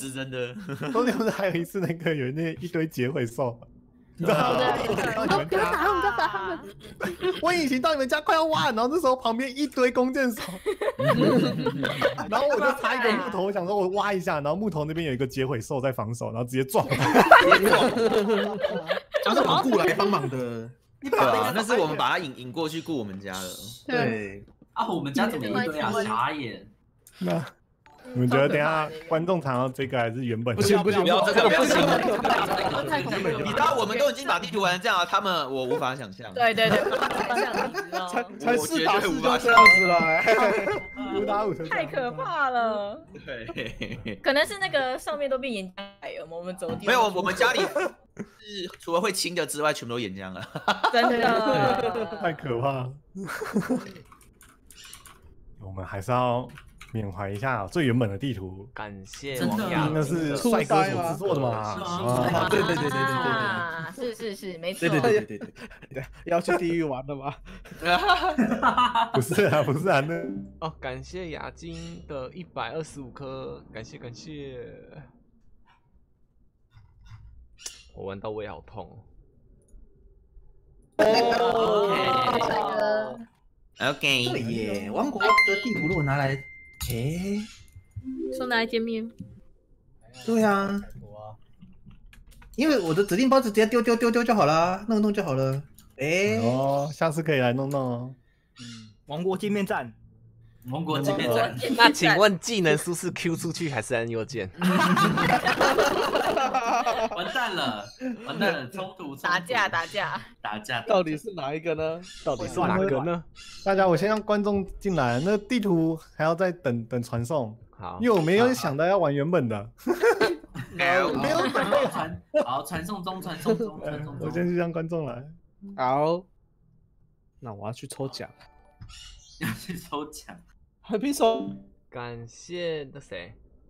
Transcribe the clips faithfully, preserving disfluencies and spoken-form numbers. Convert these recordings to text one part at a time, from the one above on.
是真的。 冬天不是还有一次那个有那一堆结尾兽，你知道吗？ 哦，不要打他们，不要打他们！ 我隐形到你们家快要挖，然后那时候旁边一堆弓箭手，然后我就插一个木头，我想说我挖一下，然后木头那边有一个结尾兽在防守，然后直接撞。 他是我们雇来帮忙的。 对啊，那是我们把他引引过去雇我们家的。 对啊，我们家怎么有一堆啊？傻眼。 那你们觉得等一下观众谈到这个还是原本？ 不行不行， 不要这个，不要行。 太恐怖了！ 你知道我们都已经把地图玩成这样了，他们我无法想象。 对对对， 才四打四就这样子了， 五打五太可怕了。 对， 可能是那个上面都变岩浆海了，我们走地没有，我们家里是除了会清的之外，全部都岩浆了。 真的太可怕了。我们还是要缅怀一下最原本的地图， 感谢真的王亚那是帅哥所制作的嘛？ 啊，对对对对对啊，是是是，没错。 对对对对对对， 要去地狱玩了吗？ 不是啊，不是啊，那哦，感谢亚金的一百二十五颗，感谢感谢。我玩到胃好痛哦。 OK， 对耶，王国的地图如果拿来，诶， 说拿来见面。 对啊，因为我的指令包直接丢丢丢丢就好了，弄弄就好了。诶， 哦，下次可以来弄弄哦。 嗯，王国见面战， 王国见面战。 那请问技能书是 Q 出去还是按右键？ 完蛋了，完蛋了，冲突打架打架打架， 到底是哪一个呢？ 到底是哪个呢？ 大家，我先让观众进来，那地图还要再等等传送。 好， 因为我没有想到要玩原本的。 没有准备传，好，传送中，传送中，传送中。 我先去让观众来。 好，那我要去抽奖， 要去抽奖。 海皮手， 感谢那谁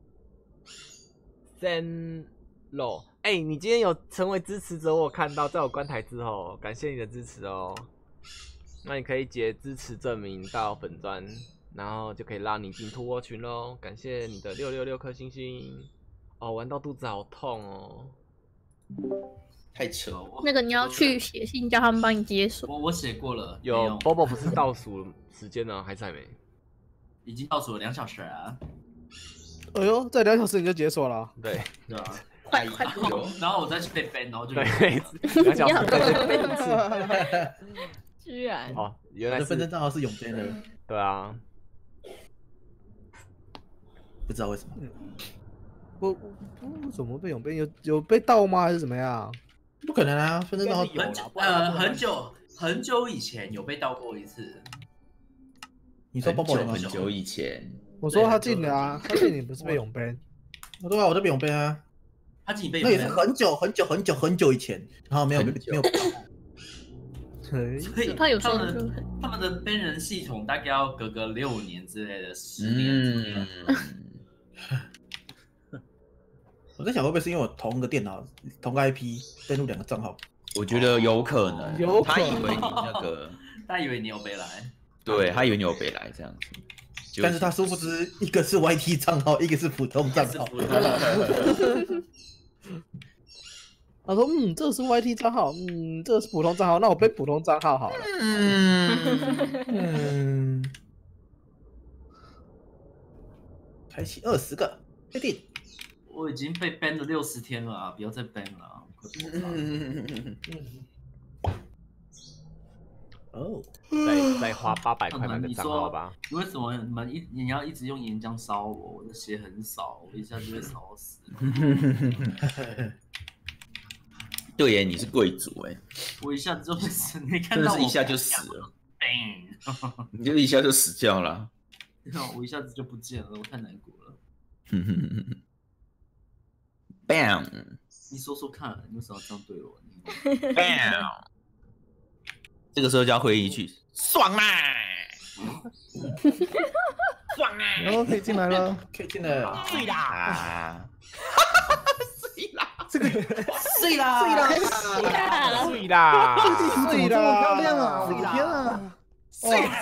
，Sen Lo， 哎、欸，你今天有成为支持者，我有看到，在我关台之后，感谢你的支持哦。那你可以截支持证明到粉专，然后就可以拉你进兔窝群喽。感谢你的六六六颗星星。哦，玩到肚子好痛哦。 太扯了。 那个你要去写信叫他们帮你解锁。 我我写过了。 有 Bobo 不是倒数时间呢，还是还没？ 已经倒数了两小时啊。 哎呦，在两小时你就解锁了。 对。 对啊。 快快有，然后我再去被 ban， 然后就对，两小时再被 ban 一次。居然。 哦，原来是分身账号是永编的。 对啊。 不知道为什么。 我我怎么被永编？有有被盗吗？还是怎么样？ 不可能啊，分身账号很久呃很久很久以前有被盗过一次。 你说 Bobo 很久以前。 我说他进了啊，他进你不是被永编？ 我对啊，我都被永编啊。 他进被那也是很久很久很久很久以前，然后没有没有。 所以他有他们他们的 ban 人系统大概要隔个六年之类的，十年之类的。 我在想会不会是因为我同个电脑同个 I P 登录两个账号？ 我觉得有可能， 有他以为你那个， 他以为你有被来， 对他以为你有被来这样子， 但是他殊不知一个是 Y T 账号，一个是普通账号。 他说：“嗯，这是 Y T 账号，嗯，这是普通账号，那我背普通账号好了。” 嗯嗯，开启二十个，确定。 我已经被 ban 了六十天了啊！不要再 ban 了、啊。 哦， 再再花八百块买个账号吧。 你为什么你们一你要一直用岩浆烧我？我的血很少，我一下就会烧死。 对耶，你是贵族哎， 我一下子就死，你看到我真的是一下就死了，你就一下就死掉了。 我一下子就不见了，我太难过了。 Bam！ 你说说看，你为什么要这样对我 ？Bam！ 这个时候就要回一句：爽啦！爽啦！ 然后可以进来了， 可以进来。 睡啦！ 睡啦！ 这个睡啦！ 睡啦！ 睡啦！ 这个地图怎么这么漂亮啊！我的天啊！ 睡啦！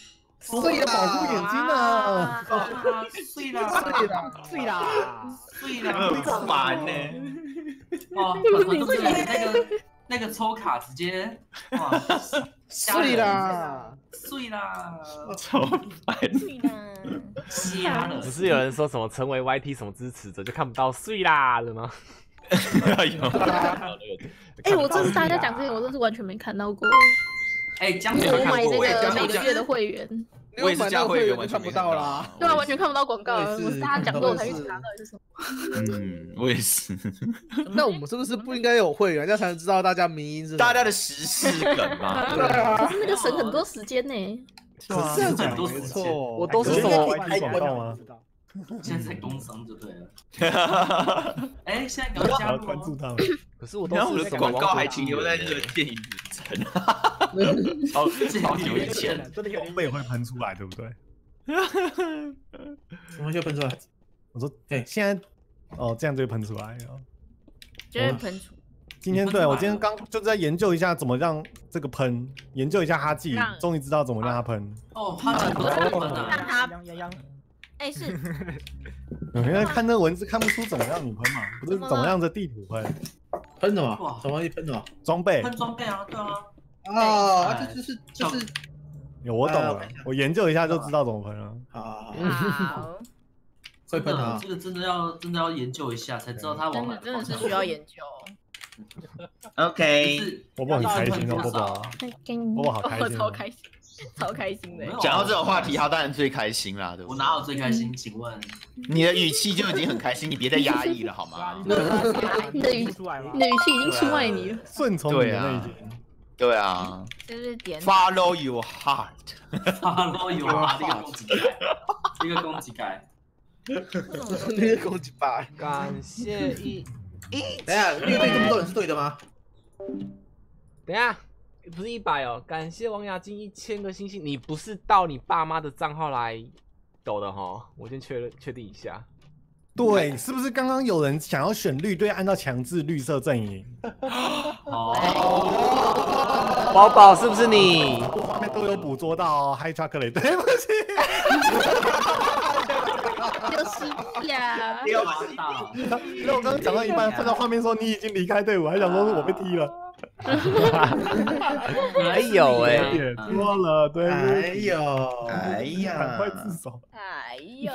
睡啦！保护眼睛啊！ 睡啦！ 睡啦！睡啦！ 睡很烦呢。 哇，很多那个那个抽卡直接哇， 碎啦， 碎啦， 超烦。 瞎了。 不是有人说什么成为 Y T 什么支持者就看不到碎啦了吗？ 有。 哎，我真是大家讲这个，我真是完全没看到过。 哎，江我买那我也个每个月的会员， 我也是加会员，完全看不到啦。 对啊，完全看不到广告， 我也是我是大家讲过我才去查到底是什么。 嗯，我也是。 那我们是不是不应该有会员，这样才能知道大家迷因是？ 大家的时事梗嘛。 对啊。 可是那个省很多时间呢。 是啊， 这样讲很多没错， 我都是什么开广告吗？ 现在才工商就对了。哎，现在赶快加要入哦。 关注他们。 可是我都然后我是的广告还停留在那个电影里层，超超级有钱。 真的装备会喷出来，对不对？ 什么就喷出来？ 我说， 对现在哦，这样就会喷出来哦。 就会喷出。 今天对我今天刚就在研究一下怎么让这个喷，研究一下哈记，终于知道怎么让它喷。 哦，他很多喷让啊。 它泱泱泱， 哎是， 因为看那文字看不出怎么样你喷嘛，不是怎么样的地图喷喷什么哇？ 什么东西喷什么？ 装备。 喷装备啊，对啊。 啊，这就是就是有我懂了，我研究一下就知道怎么喷了。 好好好， 好， 会喷啊！ 这个真的要真的要研究一下才知道他往哪。 真的真的是需要研究。 OK， 波波很开心哦，波波，波波好开我心， 超开心，超开心的。 讲到这种话题，他当然最开心啦，对不对？ 我哪有最开心？请问你的语气就已经很开心，你别再压抑了好吗？ 你的语出来你的语气已经出卖你了。 顺从你的那一点。 对啊， 就是点 ，Follow your heart， Follow your heart，这个攻击盖，这个攻击盖， 那个攻击吧。 感谢一一， 等一下，乐队这么多人是对的吗？ 等一下，不是一百哦，感谢王雅静一千个星星，你不是到你爸妈的账号来抖的哈？我先确认确定一下。 对，是不是刚刚有人想要选绿队，按照强制绿色阵营？ 哦， 宝宝是不是你？ 画面都有捕捉到哦 ，Hi Chocolate， 对不起， 就是呀。 六八大， 因为我刚刚讲到一半，看到画面说你已经离开队伍，还想说是我被踢了。 哎有哎， 错了，对不哎起， 呦， 哎呀， 赶快自首。 哎呦，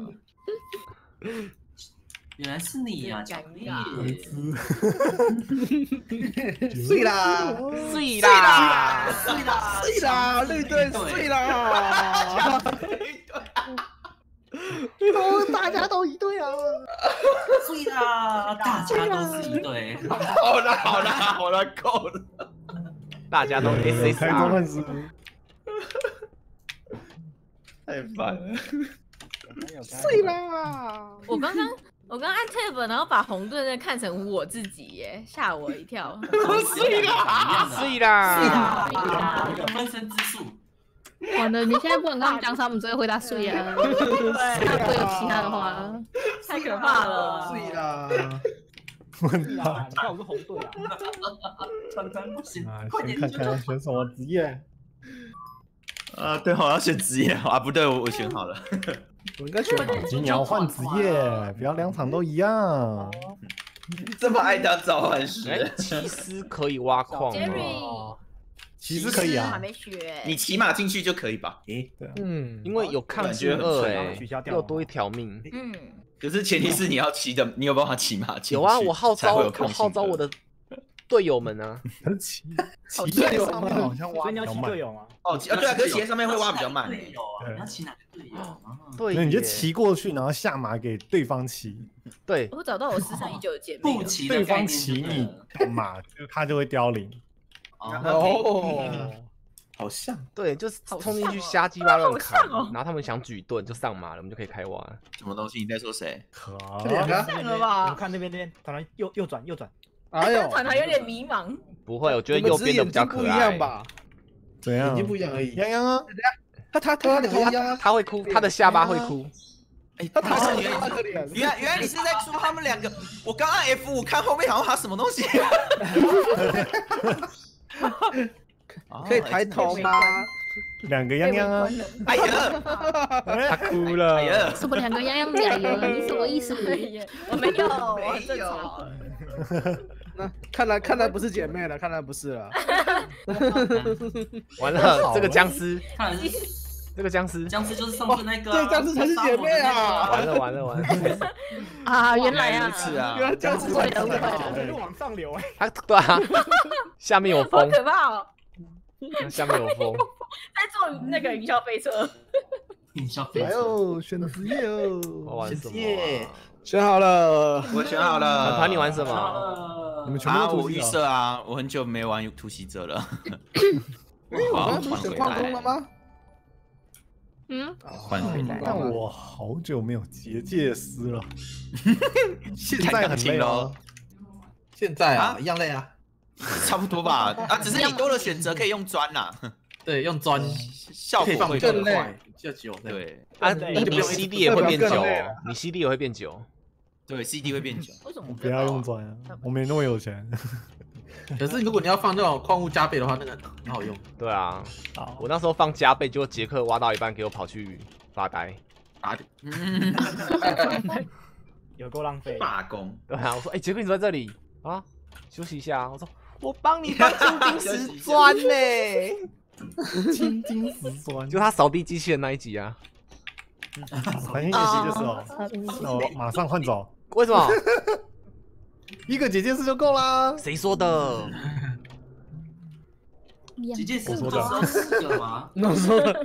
原来是你呀，奖励， 碎啦， 碎啦， 碎啦， 碎啦，绿队碎啦！ 都大家都一队啊！ 碎啦，大家都是一对， 好了好了好了，够了， 大家都 S S 开召 R。 唤师， 太烦了。 碎啦！ 我刚刚我刚按 tab， 然后把红盾看成我自己耶，吓我一跳。 碎啦， 碎啦， 分身之术， 完了，你现在不能跟他们讲，他们只会回答碎啊，他不会有其他的话，太可怕了。 碎啦！ 问他你看我是红队啊， 川川不行啊，， 快点先看看要选什么职业。 啊，对，我要选职业啊，不对，我我选好了。 我应该选好。 今年要换职业，不要两场都一样。 这么爱当召唤师， 哎，奇斯可以挖矿吗？ Jerry， 其实可以啊， 还没学。 你骑马进去就可以吧？ 诶， 对啊， 嗯， 因为有抗性二哎取消，掉又多一条命。 嗯， 可是前提是你要骑的，你有办法骑马进去。 有啊，我号召我才会有抗性二号召我的队友们啊。 可是骑骑在上面好像挖所以你要比较慢骑队。友吗？ 哦，骑啊对啊，可是骑在上面会挖比较慢。 队友啊，你要骑哪个队友啊？ 对耶， 那你就骑过去，然后下马给对方骑， 对， 我找到我失散已久的姐妹了。 步骑的对方概念骑你就对了干嘛，就他就会凋零。 哦，好像对，就是好冲进去像哦瞎鸡巴乱砍， 好像哦然后他们想举盾就上马了，我们就可以开挖了。 什么东西？你在说谁？ 好这，两个这个吧你们看那边那边，团团右右转右转， 哎呦， 团团有点迷茫。 不会，我觉得你们右只是眼睛边的比较可不一样爱。 吧？ 怎样？ 眼睛不一样而已。 洋洋啊， 他他他两个呀， 他会哭，他的下巴会哭。 哎， 他他他是原他可怜。 原来原来你是在说他们两个？我刚按 F 五看后面好像他什么东西。 可以抬头吗？ 两个样样啊！ 哎呀， 他哭了。 哎呀， 什么两个样样加油？你什么意思？ 我没有，我很正常。 那看来看来不是姐妹了，看来不是了。 完了，这个僵尸， 看来是这个僵尸， 僵尸就是上次那个啊， 这僵尸才是姐妹啊！ 完了完了完了。 啊，原来啊， 是啊， 原来这样子会的会这的。 是往上流哎， 他对啊，下面有好风， 可怕哦！ 下面有风。 在坐那个云霄飞车， 营销飞来车。 哦，选职业哦。 我玩什么耶啊？ 选好了， 我选好了。 团团你玩什么？ 呃你们全部啊，我预都突袭者。 设啊，我很久没玩突袭者了。 哎，我好刚才不是选矿工了吗？ 嗯， 换回来， 但我好久没有结界师了，现在很太感情累哦咯。 现在啊， 啊一样累啊。 差不多吧。啊，只是你多了选择可以用砖呐， 对，用砖效果可以放会更快。 更快，比较久。对， 对啊， 对你你 C D 也会变久哦，你 C D 也会变久。 对，C D 会变久。 为什么不要用砖啊，我没那么有钱。 可是如果你要放那种矿物加倍的话，那个很好用。 对啊， 好， 我那时候放加倍，结果杰克挖到一半给我跑去发呆。 打点嗯， 有够浪费。 罢工。 对啊，我说哎，杰克你怎么在这里啊？休息一下。我说我帮你放金钉石砖呢。 青金石砖， 就他扫地机器人那一集啊。 繁星解析就是哦，那我马上换走， 为什么？ 一个结界师就够啦。 谁说的？ 几件事不我说的是要四个吗？ 那我说的。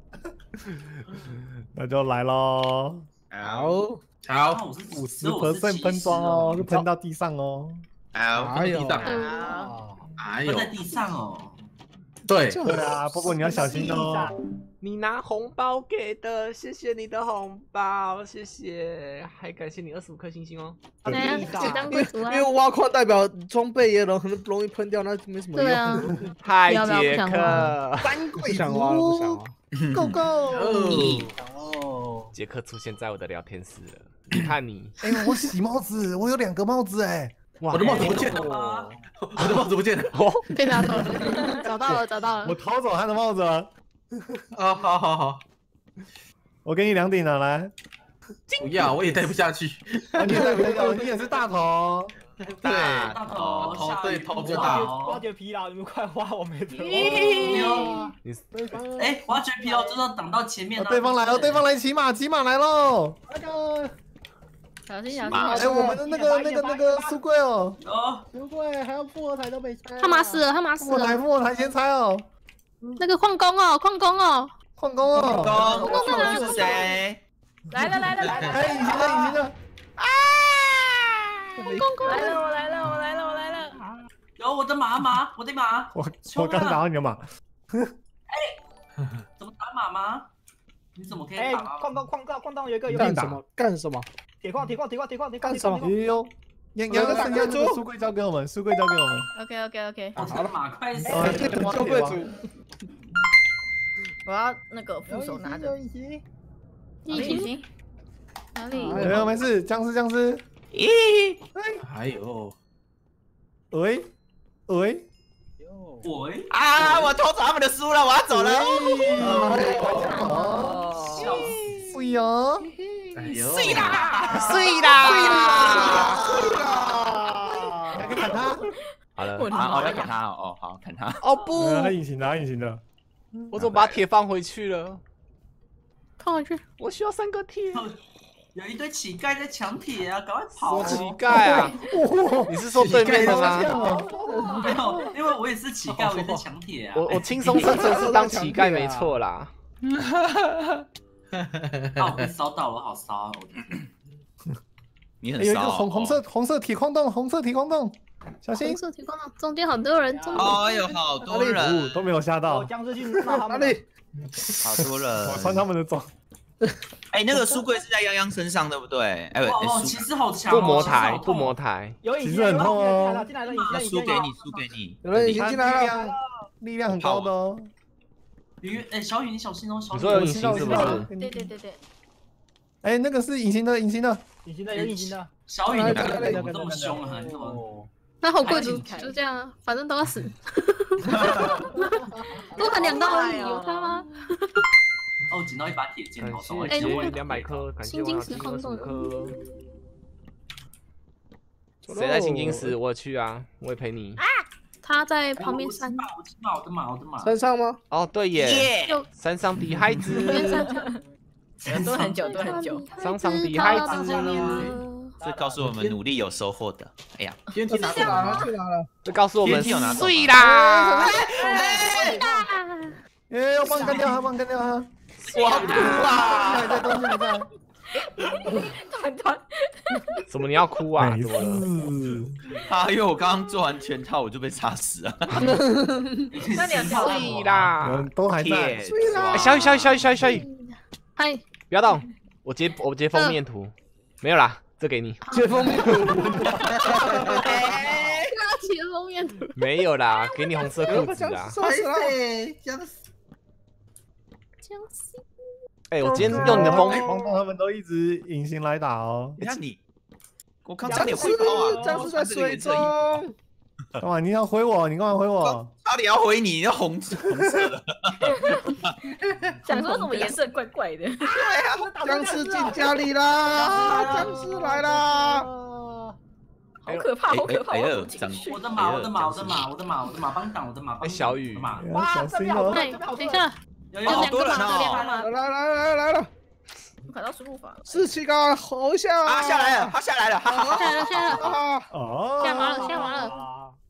那就来喽， 好， 好， 啊我是五十只有我是 percent 骑士喷装哦，就哦， 喷到地上哦。 好， 哎呦地上， 啊？ 哎呦喷，在地上哦。 对， 对啊，不过你要小心哦。 你拿红包给的，谢谢你的红包，谢谢，还感谢你二十五颗星星哦。 对啊，简单贵族啊因为。挖矿代表装备也容很容易喷掉，那没什么用。 对啊， 嗨， 不要不要杰不想克， 不三贵想挖了，不想挖。 ，Go Go！ 哦， 杰克出现在我的聊天室了。你看你， 哎，我洗帽子，我有两个帽子哎。 哇， 我的帽子不见了， 啊我的帽子不见了。 哦， 被拿走了，找到了，找到我了。 偷走他的帽子了， 啊，好好好， 我给你两顶了，来。 不要，我也戴不下去。 啊，你也戴不了，你也是大头。 对， 大头头下雨对头最不大好挖掘疲劳，你们快挖，我没得哦你哎，挖掘疲劳就是要挡到前面哦啊。 对方来了，对方来骑马，骑马来喽！ 小心小心！ 妈哎，我们的那个那个那个书柜哦， 哦， 不会，还有复活台都没拆。 他妈死了，他妈死复活台了！ 复活台先拆哦， 那个矿工哦，矿工哦， 矿工哦， 公，我是谁？ 来了来了来了哎，隐形的隐形的， 来了，我来了我来了我来了！ 有我的马马，我的马， 我我刚打到你的马， 怎么打马吗？你怎么可以哎， 打马？ 矿洞矿洞矿洞有一个有打干什么？干什么？ 铁矿铁矿铁矿铁矿铁矿干什么哎呦，ยังยัง剩下那个书柜交给我们，书柜交给我们。 OK OK OK， 我的马快死哦了！ 这个交贵族。 我要那个副手拿着。 隐形哪里？ 没有没事，僵尸僵尸， 咦， 还有， 喂喂， 喂， 啊！我偷走他们的书了，我要走了。 哦， 笑死！ 对呀， 哎呦， 碎啦！ 碎啦！ 来砍他， 好了， 好，我要砍他哦，哦，好，砍他。 哦不， 他隐形的，他隐形的， 我怎么把铁放回去了？ 放回去。 我需要三个铁。 有一堆乞丐在抢铁啊，赶快跑！ 说乞丐啊？你是说对面的吗？ 没有，因为我也是乞丐，我也在抢铁啊。 我我轻松生存是当乞丐没错啦。 啊，我被烧到，我好烧啊！我的天你很有一个骚红红色红色铁矿洞，红色铁矿洞，小心红！色提光中间很多人，中间哎呦，好多哦人， 都没有吓到哦，，僵尸去骂他们。 哪里？ 好多人我。穿他们的装， 哎，那个书柜是在泱泱身上，对不对？哎， 哇哇， 不， 骑士好强哦！ 不磨骑士好台， 痛不磨台。 有隐形其实很痛哦进来了，进来了，隐形那输给你，输给你。 有人已经他力进来了。 量力量很高的哦。 雨，哎，小雨你小心哦，小雨。 你说有隐形是不是？ 对对对对， 哎，那个是隐形的，隐形的， 隐形的有隐形的。 小雨，你怎么这么凶啊？你怎么？ 那好贵族就这样啊，反正都要死。多砍两刀而已，有差吗？ 哦，捡到一把铁剑， 感好爽！ 谢杰哎， 两百颗，感谢我拿金二十颗。 走谁在青喽金石？我去啊，我也陪你。 他在旁边山， 我知道，我的妈，我的妈！ 山上吗？ 哦，对耶， 就山上的孩子， 蹲很久，蹲很久。 山上的孩子， 这告诉我们努力有收获的。哎呀， 天梯拿过来了， 去哪了？ 这告诉我们天梯有拿走吗碎啦！ 耶，要帮你干掉他，帮你干掉他。 哇哇！ 还在，东西还在。 团团， 怎么你要哭啊？ 没怎么了？ 事。 啊，因为我刚刚做完全套，我就被杀死了。 那你有叫碎啦！ 人都还在。 铁哎小雨，小雨，小雨，小雨，小雨， 嗨， 不要动！我截我截封面图，没有啦，这给你。 接封面图。 接封面图， 没有啦，给你红色裤子僵啊！ 死死了！ 僵死！ 僵尸。 哎，我今天用你的风， 黄豆他们都一直隐形来打哦。 你看你，我刚僵差点尸回包啊！ 僵尸在水中。 干嘛？你要回我？你干嘛回我？ 差点要回你，你要红红色的。 想说什么颜色怪怪的？ 僵尸进家里啦！僵尸来啦！ 好可怕，好可怕！ 哎我呦长进去我的马，我的马，我的马，我的马，我的马，帮挡，我的马，帮哎小雨马， 哇，小心哦！ 对，等一下， 有有两个马，有两个马。 来来来来了！ 我砍到输入法了。 士气高，吼一下！ 啊，下来了，他下来了，哈哈哈。 下来了，下来了， 啊！ 哦， 下完了，下完了。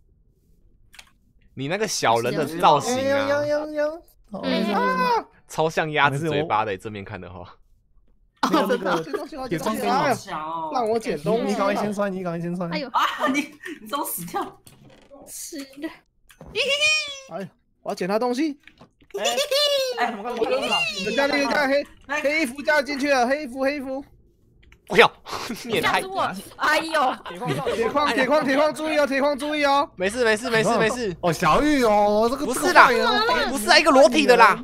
你那个小人的造型泱啊， 泱泱泱。 嗯， 超像鸭子嘴巴的，正面看的话。 那个那个捡东西，我铁窗给你捡东西来， 强哦！ 让我捡东西。 你赶快先穿，你赶快先穿。 哎呦， 啊，你你怎么死掉？ 是的， 哎，我要捡他东西。 哎， 我刚刚看到你的家里有件黑黑衣服加进去了，黑衣服黑衣服。 哎呦，你也太吓死我！哎呦， 铁矿到铁矿铁矿铁矿注意哦，铁矿注意哦。 没事没事没事没事， 哦，小玉哦，这个不是啦，不是啊，一个裸体的啦。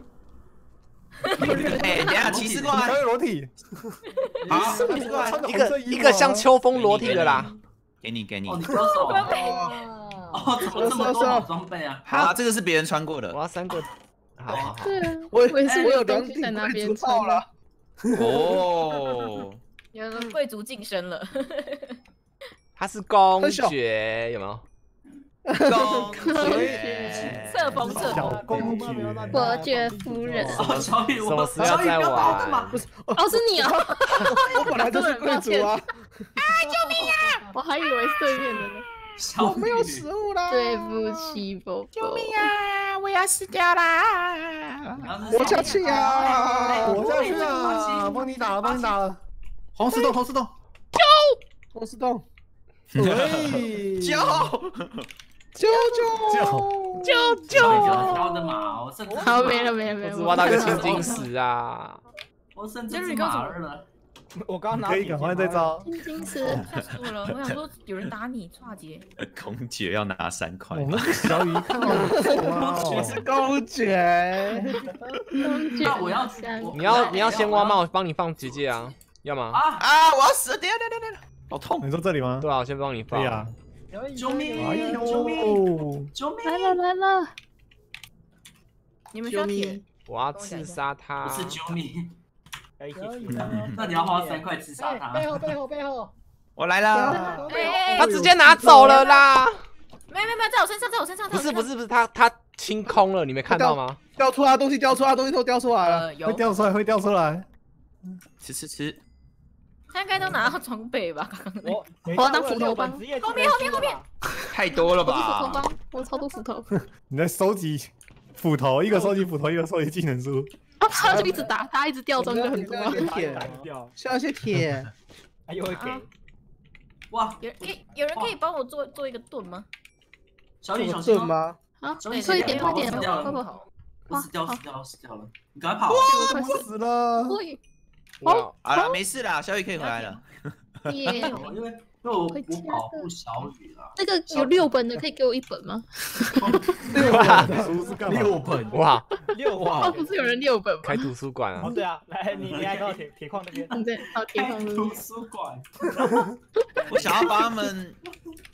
哎，等下骑士过来小，玉裸体， 好， 一个一个像秋风裸体的啦。 给你给你哦，。你歌手哦，哦，怎么这么多好装备啊？ 好啊，这个是别人穿过的我要三个，好好好。 对啊， 我我也是我有有东两顶西在那贵边族套了。 哦。 有个贵族晋升了。 她是公爵，有没有？ 公爵册封册小封。 公爵， 伯爵夫人。 哦，小雨， 什么我时候要再玩？ 哦，是你啊！ 我本来就是贵族啊， 我还以为是对面的呢。 小我没有食物啦。 对不起，宝宝。救命啊！我要死掉啦！ 活下去啊！ 活下去啊！帮你打了，帮你打了。 红石洞，红石洞， 红石洞， 对， 救！ 救救救救小雨救！ 挑的马，我甚至好，没了没了没了。 我只挖到一个青金石啊！ 我甚至是马儿了。 我刚刚拿可以赶快再招。 青金石， 吓死我了！我想说有人打你，跨节。 公爵要拿三块我。们小雨看到我是公爵， 那我要我你要你要先挖吗？我帮你放结界啊，要吗？ 啊！ 啊！我要死了！等一下等一下等一下，好痛！ 你说这里吗？ 对啊，我先帮你放。 对呀。 救命！ 哎救命！ 呦， 救命！ 来了来了， 你们需要铁？ 我要刺杀他。 不是救命， 可以可以。 那你要花三块刺杀他。 背后背后背后， 我来了。 哎他直接拿走了啦！ 没有没有没有，在我身上，在我身上。 不是不是不是，他他清空了，你没看到吗？ 掉出来东西，掉出来东西都掉出来了。 呃，有会。掉出来，会掉出来。 吃吃吃。 他应该都拿到装备吧？ 我我要当斧头帮后面后面后面后面。 太多了我是斧头吧？ 帮，我超多斧头。 你在收集斧头，一个收集斧头，一个收集技能树。 啊，他就一直打，他一直掉装就很多。 铁掉， 需要一些铁。 还有会给。 哇， 有人可以有人可以帮我做做一个盾吗？ 小雨这小心哦！ 么盾吗？ 啊， 小雨快一点快一点， 死掉了快跑！ 我死掉死掉了死掉了！你赶快跑！ 快死！ 死了。 会哇， 好了，没事啦，小雨可以回来了。 耶！ 因为因为我我保护小雨了。 那个有六本的，可以给我一本吗？ 六本书是干嘛？ 六本， 哇， 六哦， 哇！ 不是有人六本吗？ 开图书馆啊哦，！对啊，来你你来到铁铁矿那边。 嗯，对，好，铁矿图书馆， 我想要把他们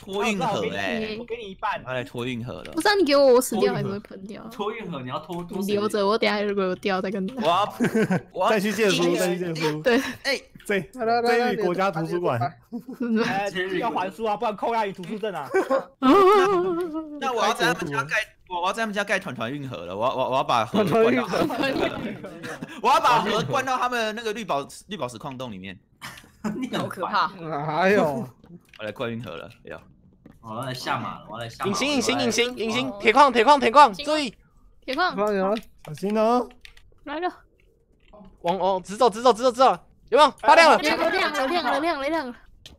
托运盒哎， 我给你一半。 要来托运盒了不。是啊，你给我，我死掉还是会喷掉？ 托运盒你要拖多你留着，我等下如果有掉再跟你。 我要我要再去借书，再去借书。 对， 哎， 这这里国家图书馆。 哎，要还书啊，不然扣押你图书证啊。 那我要在他们家盖，我我要在他们家盖团团运河了。我要我我要把盒灌到，我要把盒灌到他们那个绿宝绿宝石矿洞里面。 你好可怕！ 哎呦， 我来灌运河了，要。 我要来下马了，我要来下马。 隐形隐形隐形隐形，铁矿铁矿铁矿，注意！ 铁矿， 放有小心哦！ 来了， 往哦，直走直走直走直走，有没有？发亮了！ 亮了亮了亮了亮了亮了！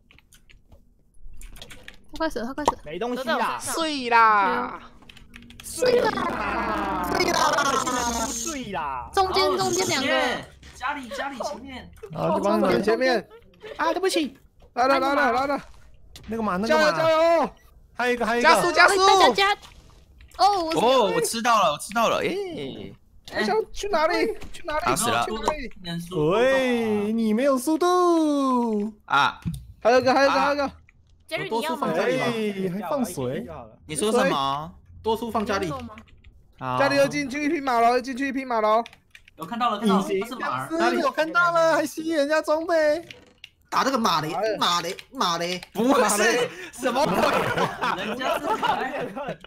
他快死了，他快死了！ 没东西啦， 碎啦！ 碎了， 碎啦，碎啦！ 中间中间两个， 家里家里前面， 好，去帮前忙。 前面啊，对不起，来了来了来了， 那个嘛，那加油个嘛， 加油！ 还有一个，还有一个。 加速加速！ 大家加！哦，我哦，我吃到了，我吃到了，耶！ 我想去哪里？去哪里？ 打死了去哪里？ 喂，你没有速度。 啊， 还有一个，还有一个，还有一个。 杰瑞，你要吗？ 哎，还放水。 你说什么？ 多数放家里。 好家里又进去一匹马了，又进去一匹马了。 有看到了，看到了， 隐形他是马儿。 哪里有看到了？还吸人家装备。 打这个马雷，马雷，马雷， 不是什么鬼？ 人家是马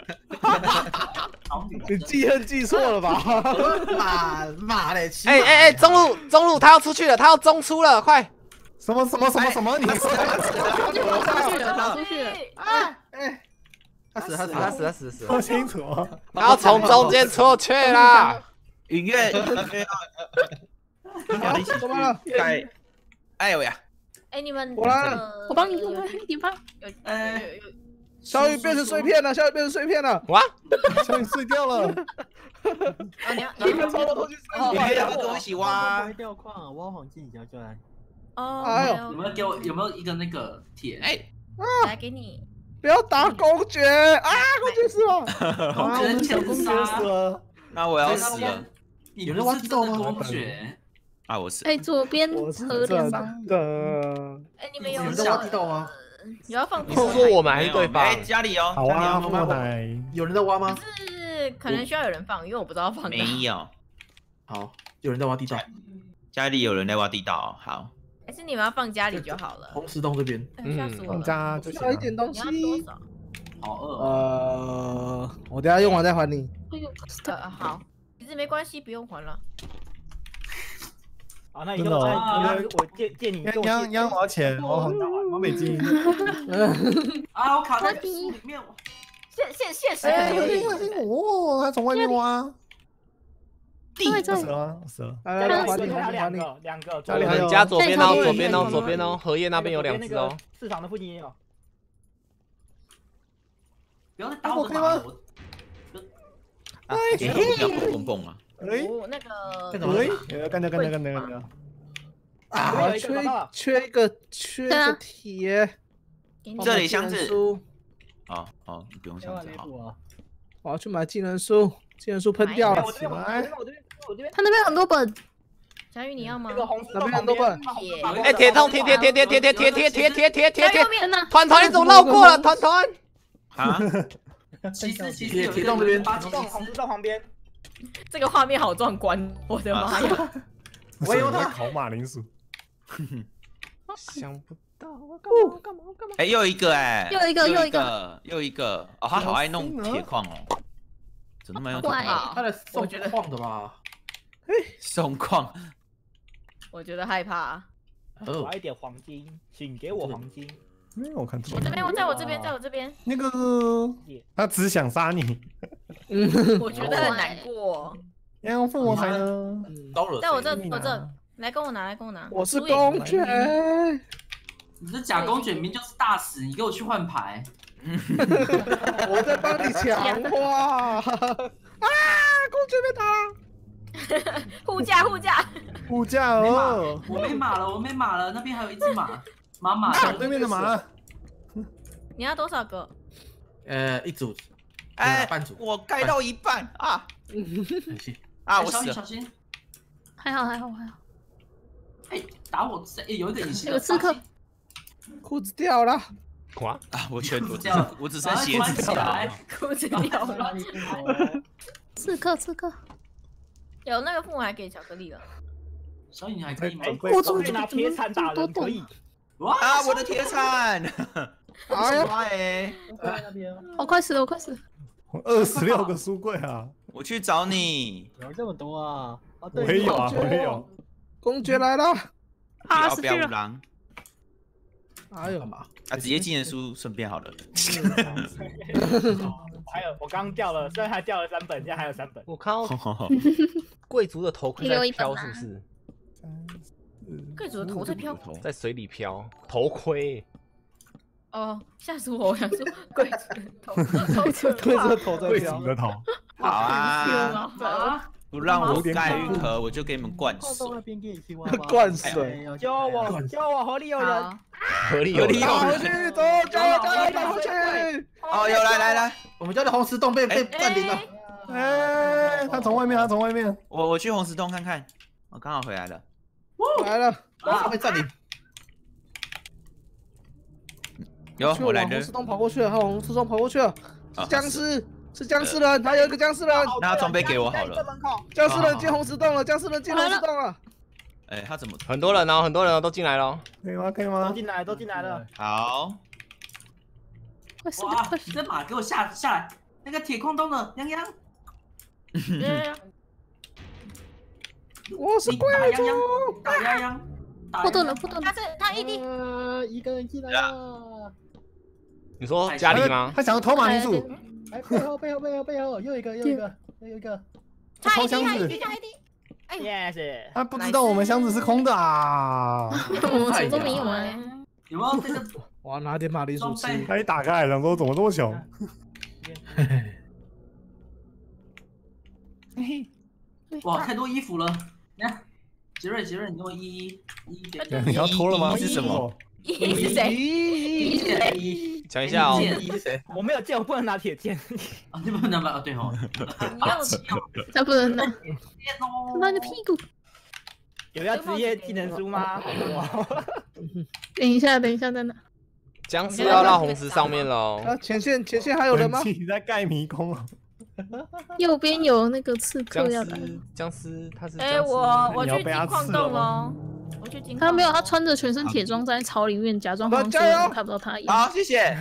你记恨记错了吧？ 马马雷。 哎哎哎，中路中路，他要出去了，他要中出了，快！ 什么什么什么什么？你出去了，跑出去了！ 啊！哎，他死他死他死他死死， 说清楚哦。 他要从中间出去啦！ 云月，要一起怎么了？ 盖。哎呦呀！ 哎，你们， 我来了，我帮你，你帮。 有哎， 小雨变成碎片了，小雨变成碎片了。 哇！ 小雨碎掉了。 啊，你要你们超多东西碎你片。 要跟我一起挖。 掉矿，挖黄金，你要就来。 哦， 哎呦有没有给我有没有一个那个铁？ 哎， 来给你。 不要打公爵啊！公爵死了。 公爵小公爵死了。 那我要死了。 有人挖地道吗？公爵。 啊，我死。 哎，左边河两方。 的。 哎，你们有有人在挖地道吗？ 有要放？ 是说我们还是对方？ 哎，家里哦。 好啊，莫奶。 有人在挖吗？ 是可能需要有人放，因为我不知道放。 没有。 好，有人在挖地道。 家里有人在挖地道，好。 还是你们要放家里就好了。 红石洞这边。 吓死我放了！ 家就需要一点东你西。 要多少？ 好饿。 呃，我等下用完再还你。 哎呦， 呃，好，其实没关系，不用还了。 好，那你就我借借你， 央央央，我要钱，我好我美金。 啊，我卡在树里面。 现现现实。 哎，有点小心哦，他从外面挖。 地我死了，我死了。 来来，还你还有还你还你。 两个，两个。 家里还有。 家左边哦，左边哦，左边哦，荷叶那边有两只哦。 市场的附近也有。 不要再打我的马了！ 啊，要蹦蹦蹦啊！ 哎， 哦，那个。 哎，干掉干掉干掉干掉！ 啊，缺缺一个缺一个铁。 这里箱子。 书。 哦哦，你不用箱子好。 我要去买技能书，技能书喷掉了。 起来！我这边我这边。 他那边很多本。 佳玉，你要吗？ 那个红那边很多本。 哎，铁通，铁铁铁铁铁铁铁铁铁铁铁铁铁！ 真的。 团团，你怎么绕过了？团团。 啊！ 其实其实铁洞这边， 红石洞红石洞旁边。 这个画面好壮观，我的妈呀！ 我有他烤马铃薯。 想不到，我干嘛？我干嘛？我干嘛？ 哎，又一个哎， 又一个又一个， 又一个。哦，他好爱弄铁矿哦，怎么那么爱用铁矿？ 他来送矿的吧？ 哎， 送矿。 我觉得害怕。 我要一点黄金，请给我黄金。 没有，我看错我这边，我在我这边，在我这边。 那个他只想杀你。 我觉得很难过。 要父魔牌呢？ 在我这，我这，来跟我拿，来跟我拿。 我是公爵。 你这假公爵明明就是大使，你给我去换牌。 我在帮你强化。啊！公爵被打了。 护驾，护驾。 护驾哦！ 我没马了，我没马了，那边还有一只马。马马对面的马， 你要多少个？ 呃，一组， 哎， 半组， 我盖到一半啊！啊，我死了， 小心！ 还好还好还好。 哎，打我！哎，有一个隐形的有刺客， 裤子掉了。 哇啊！我全我只剩我只剩鞋子了， 裤子掉了。 刺客刺客， 有那个父母还给巧克力了。 小影还可以吗？ 我怎么拿铁铲打人可以？ 哇啊！我的铁铲！ 哎呀， 哎， 我快死了，我快死了！ 二十六个书柜啊！ 我去找你。 有这么多啊？ 我也有啊，我也有。 公爵来了！ 啊， 不要死去了！ 狼！ 哎呦， 啊，直接技能书顺便好了。 还有，我刚掉了，虽然还掉了三本，现在还有三本。 我看到贵族的头盔在飘，是不是？ 贵族的头在飘， 在水里飘，头盔。 哦，吓死我！我想说贵族的头， 贵族的头在飘， 的头。 好啊， 啊！ 不让我盖运河，我就给你们灌水。 灌水， 救我！救我！河里有人！ 河里有人！ 打回去，走，加油加油，打回去！ 哦，有来来来， 我们家的红石洞被被占领了。 哎，他从外面，他从外面。 我我去红石洞看看，我刚好回来了。 来了， 啊，被占领。 有，我来了。 红石洞跑过去了，还有红石洞跑过去了，是僵尸。是僵尸人，还有一个僵尸人。 那他装备给我好了。 僵尸人进红石洞了，僵尸人进红石洞了。 哎，他怎么？ 很多人哦，很多人都进来了。 可以吗？可以吗？ 都进来，都进来了。 好。 快死了！ 哇！ 快死！ 你这马给我下下来，那个铁矿洞的泱泱。 我是贵族。 打泱泱， 破盾了，破盾了。 他是他一定一个人进来了。 你说家里吗？ 他想要偷马铃薯。 哎，背后背后背后背后，又一个又一个又一个。 他一定箱子。 他一定。 哎 ，yes。 他不知道我们箱子是空的啊。 我手中没有啊。 有没有这个？ 我要拿点马铃薯吃。 他一打开，想说怎么这么穷？ 哇，太多衣服了！你看，杰瑞，杰瑞，你给我一一一点。 你要脱了吗？ 是什么？ 一是谁？ 讲一下哦。 一是谁？ 我没有剑，我不能拿铁剑。 啊，你不能拿吗？啊，对哦。 你要他不能拿。拿你屁股。 有要职业技能书吗？ 等一下，等一下，在哪？ 僵尸要到红石上面喽。 啊，前线前线还有人吗？ 你在盖迷宫啊？ 右边有那个刺客要来。 僵尸他是。 哎，我我去金矿洞喽。我去金矿。 他没有，他穿着全身铁装在草里面，假装好像看不到他一样。 好，谢谢。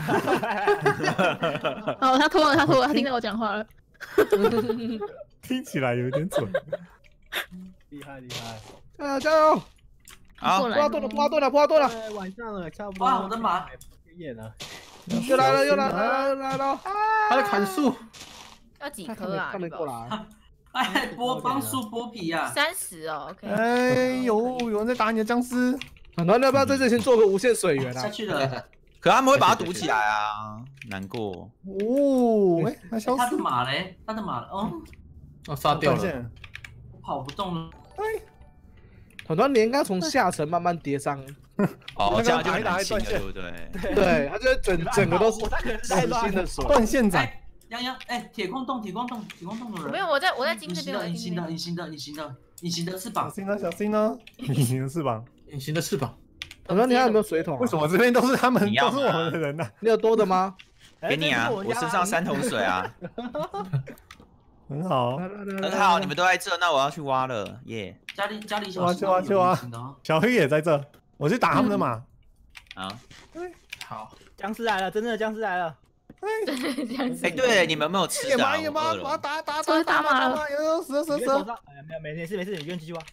哦，他脱了，他脱了，他听到我讲话了。 听起来有点准。 厉害厉害！ 加油加油！ 好， 破拉盾了，破拉盾了，破拉盾了！ 晚上了，差不多。 哇，我的马！ 演了。 又来了，又来了，又来了！ 他在砍树。 要几颗啊？ 看得过来。 哎，剥帮树剥皮呀！ 三十哦 ，OK。 哎呦，有人在打你的僵尸！ 很多人要不要在这前做个无限水源啊？ 下去了。 可他们会把它堵起来啊，难过。 哦，哎，他消失。 他的马嘞？他的马哦， 哦，杀掉了。 跑不动了。 哎， 很多年刚从下层慢慢叠上。 哦，这样就很难清了，对不对？ 对，它就整整个都是死心的水。 断线仔。 泱泱，哎，铁矿洞，铁矿洞，铁矿洞的人。 没有，我在我在金这边。 隐形的，隐形的，隐形的，隐形的翅膀。 小心啊，小心啊！隐形的翅膀， 隐形的翅膀。 很多你还有没有水桶？ 为什么这边都是他们，都是我们的人呢？ 你有多的吗？ 给你啊，我身上三桶水啊。 很好， 很好，你们都在这，那我要去挖了，耶！ 家里家里小挖去挖去挖，小黑也在这，我去打他们的马。 啊， 好， 僵尸来了，真正的僵尸来了。 哎，对，你们有没有吃的？ 野马野马，马打打打打马了，有死死死！ 哎，没有没没事没事，你愿继续挖。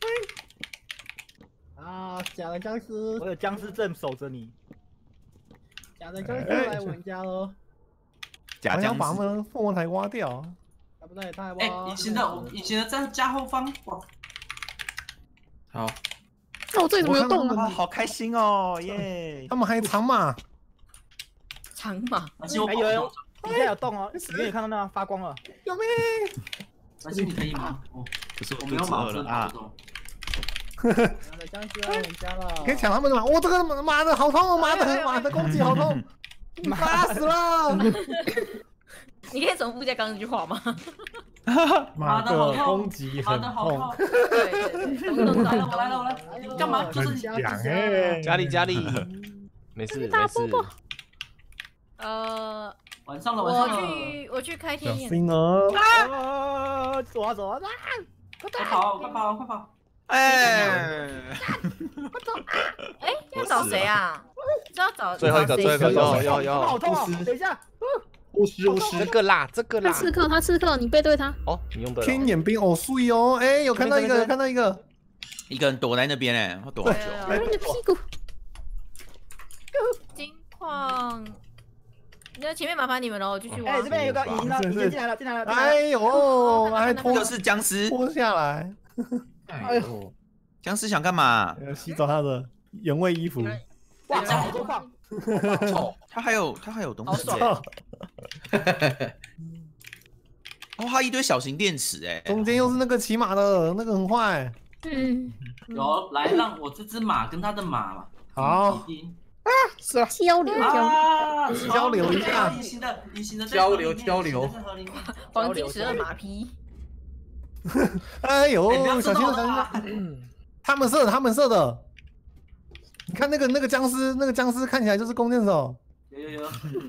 啊，假的僵尸！ 我有僵尸阵守着你。 假的僵尸来我们家喽！ 假僵尸把他们凤凰台挖掉。 他不在，他还挖。 哎，隐形的，隐形的在家后方。哇， 好。 那我这里怎么有洞啊？好开心哦，耶！ 他们还有长马。 长马， 还有人底下有洞哦，里面有看到那发光了。 救命！ 而且你可以吗？哦， 可是我没有马了啊。 假的僵尸来我们家了。 可以抢他们的马，我这个马的好痛哦，马的马的攻击好痛，打死了。 你可以重复一下刚刚那句话吗？ 马的攻击很痛。 对对对， 来了我来了我来了，干嘛？就是讲哎， 家里家里，没事没事。 呃， 晚上了，晚上我了。 去我去开小天眼。 心哦！ 啊！走啊走啊！ 快跑，快跑，快跑！ 哎， 哎，要找谁啊？是要找最后一个， 找谁最后一个，有有有。 好痛啊！等一下， 巫师巫师， 这个啦，这个啦。 他刺客，他刺客，你背对他。 哦，你用对了。 天眼兵哦，碎哦！哎，有看到一个，有看到一个， 一个人躲在那边哎，他躲好久。 来你的屁股。 金矿。那前面麻烦你们了，我继续挖。 哎，这边有个银了，银进来了，进来了。 哎呦，还拖又是僵尸拖下来。 哎呦， 僵尸想干嘛？ 要吸走他的原味衣服。 哇，好多矿！ 他还有他还有东西好哎。哦，他一堆小型电池哎。 中间又是那个骑马的，那个很坏。 嗯。 有来让我这只马跟他的马嘛。 好。 啊，是啊， 交流啊， 交流一下， 隐形的，隐形的交流交流， 黄金十二马匹。 哎呦，小心了，小心了！他们射的，他们射的。你看那个那个僵尸，那个僵尸看起来就是弓箭手。 有有有，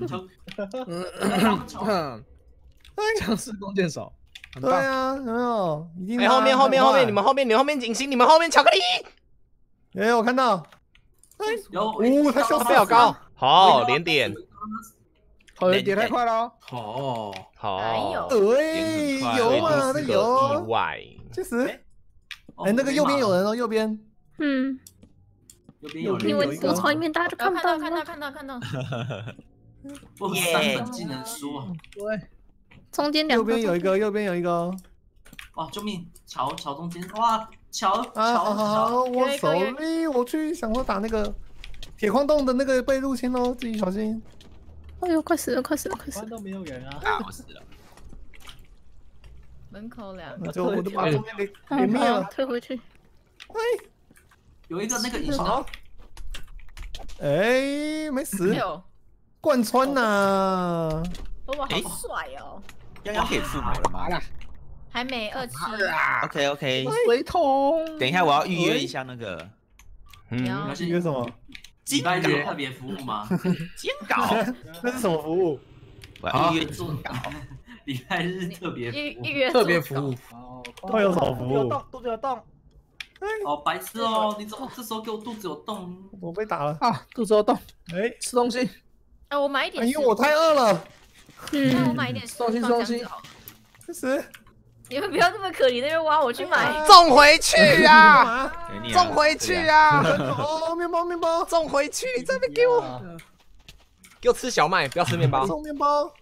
嗯，僵尸弓箭手。 对啊，有没有？一定。 哎，后面后面后面，你们后面，你们后面隐形，你们后面巧克力。 哎，我看到。 有， 哦，他消费好高，好连点， 好连点太快了， 好好， 对，有嘛，那有， 意外， 确实，哎，那个右边有人哦，右边， 嗯， 右边有人， 因为我从里面大家就看到到看到看到看到， 我三本技能书啊， 对， 中间两右边有一个，右边有一个， 哇，救命，桥桥中间，哇。桥啊，好好好，我手有里，我去想说打那个铁矿洞的那个被入侵喽，自己小心。 哎呦，快死了，快死了，快死了！ 都没有人啊！ 啊，我死了。 门口两个，就我都把中间给给灭了， 退回去。 哎， 有一个那个隐形的， 哎，没死，贯穿呐！ 哇，好帅哦！ 刚刚可以附魔了吗？ 还没二七。 OK OK。 水桶。 等一下，我要预约一下那个。 嗯，预约什么？ 礼拜日特别服务吗？ 监稿。 那是什么服务？ 我要预约监稿。 礼拜日特别预预约特别服务。 会有什么服务？ 肚子有洞。 哦，白痴哦！你怎么这时候给我肚子有洞？ 我被打了啊！肚子有洞。 哎， 吃东西。 哎，我买一点。 因为我太饿了。 嗯，我买一点东西东西。 确实。 你们不要这么可怜，那边挖我去买， 送回去呀，送回去呀！ 哦，面包面包， 送回去，你这边给我，给我吃小麦，不要吃面包。 送面包。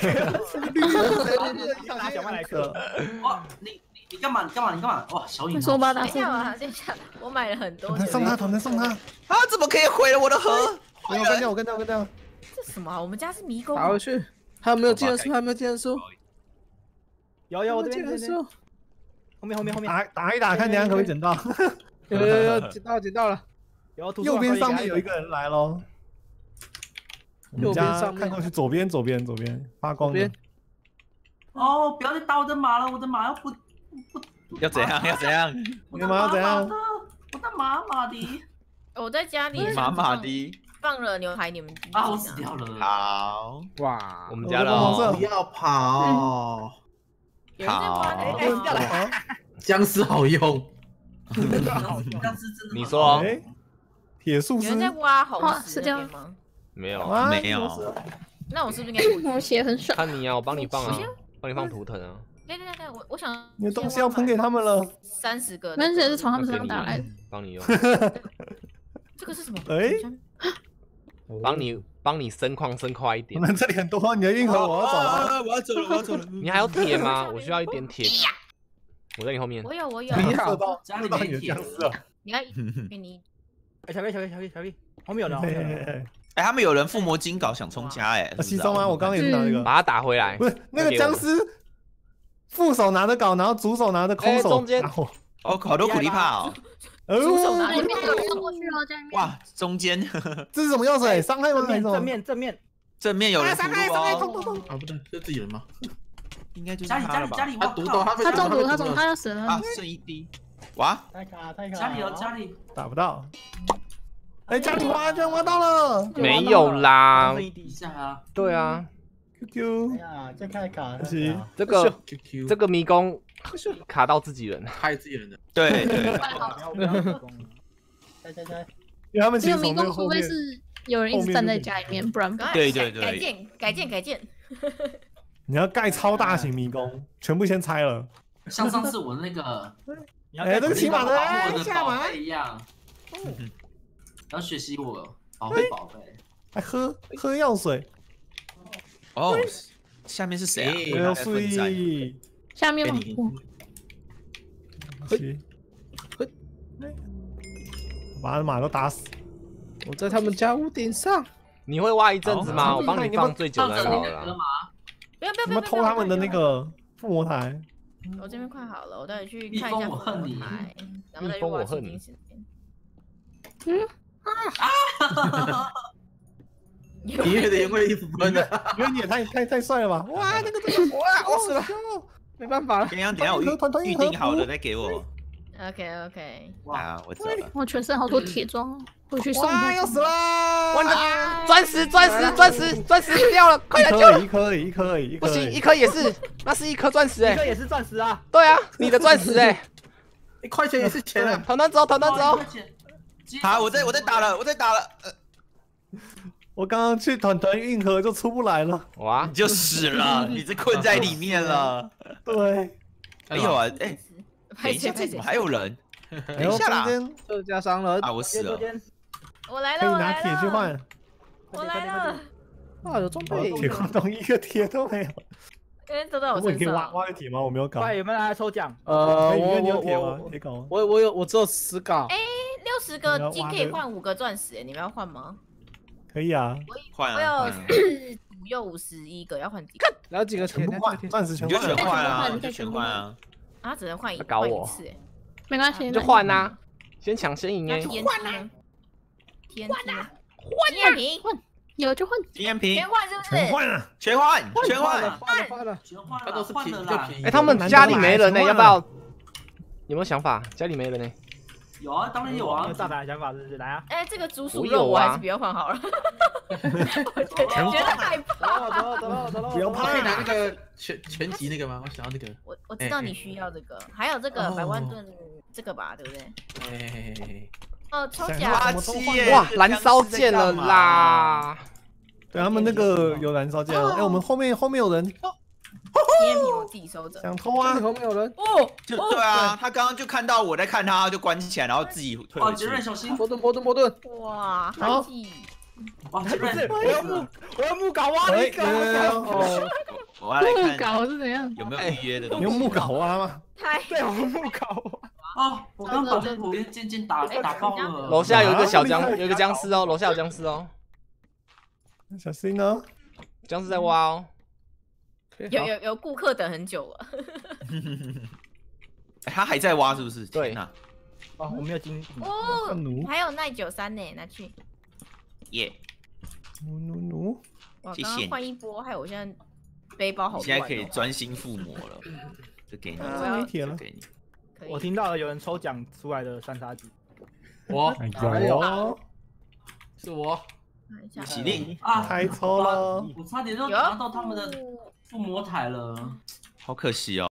拿小麦来嗑。 哇，你你你干嘛？你干嘛？你干嘛？哇，小影。 说吧， 等一下吧，等一下，我买了很多。 送他，团团送他。 啊，怎么可以毁了我的盒？ 我干掉，我干掉，我干掉。 这什么？我们家是迷宫。 打回去。还有没有技能书？还有没有技能书？ 有有，我这边这边，后面后面后面打打一打，看等下可不可以捡到。 有有有，捡到捡到了。 右边上面有一个人来喽。右边上看过去，左边左边左边发光的。 哦，不要再打我的马了，我的马要不不要怎样？要怎样？ 你的马要怎样？ 我的马马的。 我在家里马马的放了牛排，你们啊，我死掉了。 好， 哇， 我们家了， 不要跑。 好， 僵尸好用。 你说， 铁树有人在挖红石这样吗？ 没有， 没有。 那我是不是应该？ 我血很少。 看你啊，我帮你放啊，帮你放图腾啊。 对对对，我我想你的东西要分给他们了。 三十个， 那些是从他们身上打来的。 帮你用。 这个是什么？ 哎， 帮你。帮你升矿升快一点。 我们这里很多，你的运河我要走了， 我要走了，我要走了。 你还有铁吗？我需要一点铁。我在你后面。 我有，我有。 你好， 家里没铁。 你看，给你。 哎，小 K， 小 K， 小 K， 小 K， 后面有人。 哎，他们有人附魔金镐想冲家，哎， 吸收吗？我刚刚也是拿这个， 把他打回来。 不是那个僵尸，副手拿着镐，然后主手拿着空手。 中间。 哦，好多苦力怕哦。 主手拿里面有人过去了，这样。 哇，中间。 这是什么钥匙？伤害吗？ 正面正面。 正面有人伤害伤害痛痛痛！ 啊，不对，是自己人吗？ 应该就是家里家里家里， 他毒到他他中毒，他中他要死了。 啊，剩一滴。哇！ 太卡太卡。 家里有家里。 打不到。 哎，家里挖，居然挖到了！ 没有啦。 一下啊。 对啊。 Q Q。 哎呀，这开卡。 这个这个迷宫卡到自己人， 害自己人的。 对对。 猜猜猜。 因为他们其这个迷宫实从那个后面， 除非是有人一直站在家里面，不然对对对。 改建改建改建。 你要盖超大型迷宫，全部先拆了。 像上次我那个， 哎，这骑马的我的下马宝贝一样，要学习我保护宝贝。 还喝喝药水。 哦，下面是谁啊？ 要睡。 下面吗？ 嘿，嘿， 把马都打死。 我在他们家屋顶上。 你会挖一阵子吗？我帮你放最久的好了。 不要不要不要！ 你们偷他们的那个附魔台。 我这边快好了，我待会去看一下附魔台，然后再去挖时间时间。 嗯啊！音乐的因为衣服分的， 因为你也太太太帅了吧！哇，那个真的， 哇，我死了，没办法了。 刚刚等下我预预定好了再给我。 OK OK。 啊，我走了。 我全身好多铁装，我去送。 哇，要死啦！ 哇，钻石钻石钻石钻石掉了，快点救！ 一颗而已，一颗而已， 不行，一颗也是，那是一颗钻石哎。 一颗也是钻石啊。 对啊，你的钻石哎。 一块钱也是钱啊！ 团团走，团团走。 好，我在我在打了，我在打了。 我刚刚去团团运河就出不来了。 哇， 你就死了，你是困在里面了。 对。 哎呦啊，哎，等一下，怎么还有人？等一下啦， 特价商人啊，我死了。 我来了， 可以拿铁去换。 我来了。 啊，有装备。 铁矿洞一个铁都没有。 因为都在我身上。 你可以挖挖个铁吗？我没有搞。 快，有没有来抽奖？ 呃， 我我有铁我吗？铁搞吗？ 我我有，我只有十稿。 哎，六十个金可以换五个钻石，你们要换吗？ 可以啊。 换我有四五又五十一个，要换几个？ 然后几个全部换，钻石全换。你就全换啊！ 你就全换啊！ 啊，只能换一搞我， 没关系， 就换啊！先抢先赢哎！ 换啊！天换啊！换呀！ 换有就换。 经验瓶全换是不是？ 全换啊！ 全换全换换了换了， 全换了， 它都是换了啦。 哎，他们家里没人呢，要不要？有没有想法？家里没人呢？ 有啊，当然有啊。 有大胆的想法是不是？来啊！ 哎，这个竹鼠肉我还是不要换好了。我觉得害怕。 走了走了走了， 不要怕。 可以拿那个全全集那个吗？我想要那个。 我我知道你需要这个，还有这个百万盾这个吧，对不对？ 哎。 哦，抽奖垃圾耶！ 哇，燃烧剑了啦！ 对他们那个有燃烧剑哦。哎，我们后面后面有人。 经验瓶我自己收着。 想偷啊！ 后面有人。 哦， 就对啊，他刚刚就看到我在看他，就关起来，然后自己退回去。 杰瑞小心！ 摩顿摩顿摩顿！ 哇，好气！ 哇，杰瑞， 我要木我要木镐挖了一个。 哦， 我要来看木镐是怎样？ 有没有预约的东西？ 用木镐挖吗？ 太对，我木镐。 哦，我刚把这土渐渐打打爆了。 楼下有一个小僵，有一个僵尸哦，楼下有僵尸哦。 小心哦， 僵尸在挖哦。 有有有顾客等很久了。 他还在挖是不是？ 对呐。 哦，我没有金。 哦，还有耐久三呢，拿去。 耶。 努努努。 哇，刚刚换一波，害我现在背包好多。 现在可以专心附魔了，就给你。 我要铁了。 给你。 我听到了有人抽奖出来的三叉戟。 我有。 是我。 喜力啊！ 开抽了。 我差点就拿到他们的附魔台了， 好可惜哦。